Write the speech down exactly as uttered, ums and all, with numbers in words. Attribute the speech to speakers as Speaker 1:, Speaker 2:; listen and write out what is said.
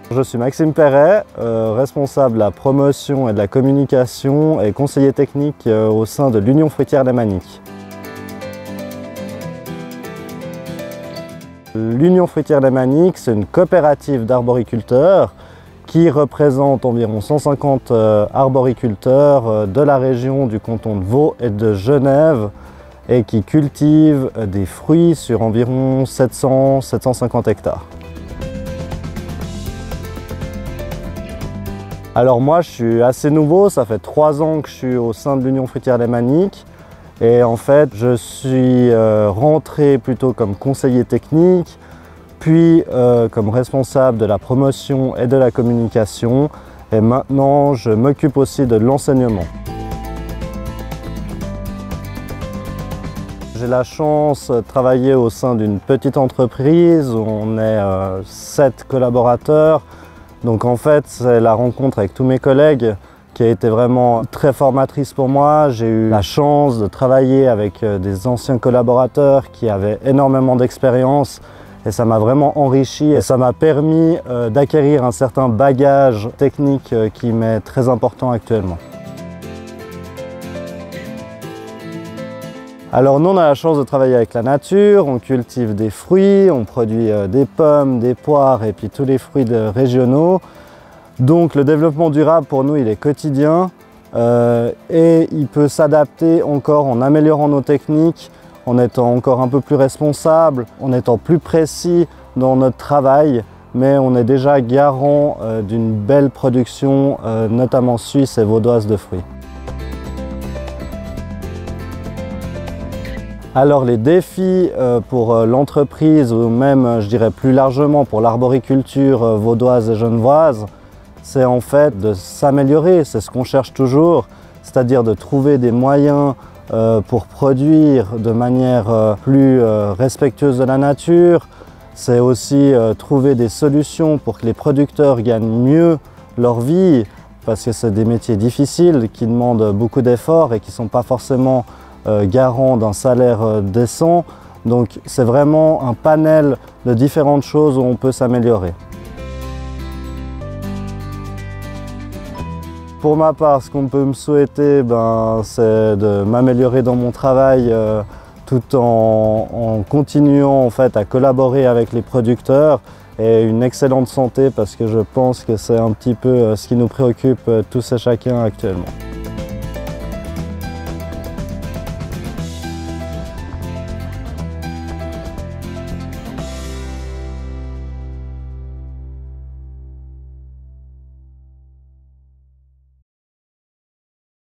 Speaker 1: Je suis Maxime Perret, euh, responsable de la promotion et de la communication et conseiller technique euh, au sein de l'Union fruitière des Maniques. L'Union fruitière des Maniques, c'est une coopérative d'arboriculteurs qui représente environ cent cinquante euh, arboriculteurs euh, de la région du canton de Vaud et de Genève et qui cultivent euh, des fruits sur environ sept cents à sept cent cinquante hectares. Alors moi je suis assez nouveau, ça fait trois ans que je suis au sein de l'Union fruitière des Maniques et en fait je suis euh, rentré plutôt comme conseiller technique, puis euh, comme responsable de la promotion et de la communication et maintenant je m'occupe aussi de l'enseignement. J'ai la chance de travailler au sein d'une petite entreprise où on est euh, sept collaborateurs. Donc en fait, c'est la rencontre avec tous mes collègues qui a été vraiment très formatrice pour moi. J'ai eu la chance de travailler avec des anciens collaborateurs qui avaient énormément d'expérience et ça m'a vraiment enrichi et ça m'a permis euh, d'acquérir un certain bagage technique euh, qui m'est très important actuellement. Alors nous on a la chance de travailler avec la nature, on cultive des fruits, on produit des pommes, des poires et puis tous les fruits régionaux. Donc le développement durable pour nous il est quotidien euh, et il peut s'adapter encore en améliorant nos techniques, en étant encore un peu plus responsable, en étant plus précis dans notre travail, mais on est déjà garant euh, d'une belle production, euh, notamment suisse et vaudoise de fruits. Alors les défis pour l'entreprise ou même je dirais plus largement pour l'arboriculture vaudoise et genevoise, c'est en fait de s'améliorer, c'est ce qu'on cherche toujours, c'est-à-dire de trouver des moyens pour produire de manière plus respectueuse de la nature. C'est aussi trouver des solutions pour que les producteurs gagnent mieux leur vie, parce que c'est des métiers difficiles qui demandent beaucoup d'efforts et qui ne sont pas forcément Euh, garant d'un salaire euh, décent. Donc c'est vraiment un panel de différentes choses où on peut s'améliorer. Pour ma part, ce qu'on peut me souhaiter, ben, c'est de m'améliorer dans mon travail euh, tout en, en continuant en fait, à collaborer avec les producteurs et une excellente santé parce que je pense que c'est un petit peu euh, ce qui nous préoccupe euh, tous et chacun actuellement.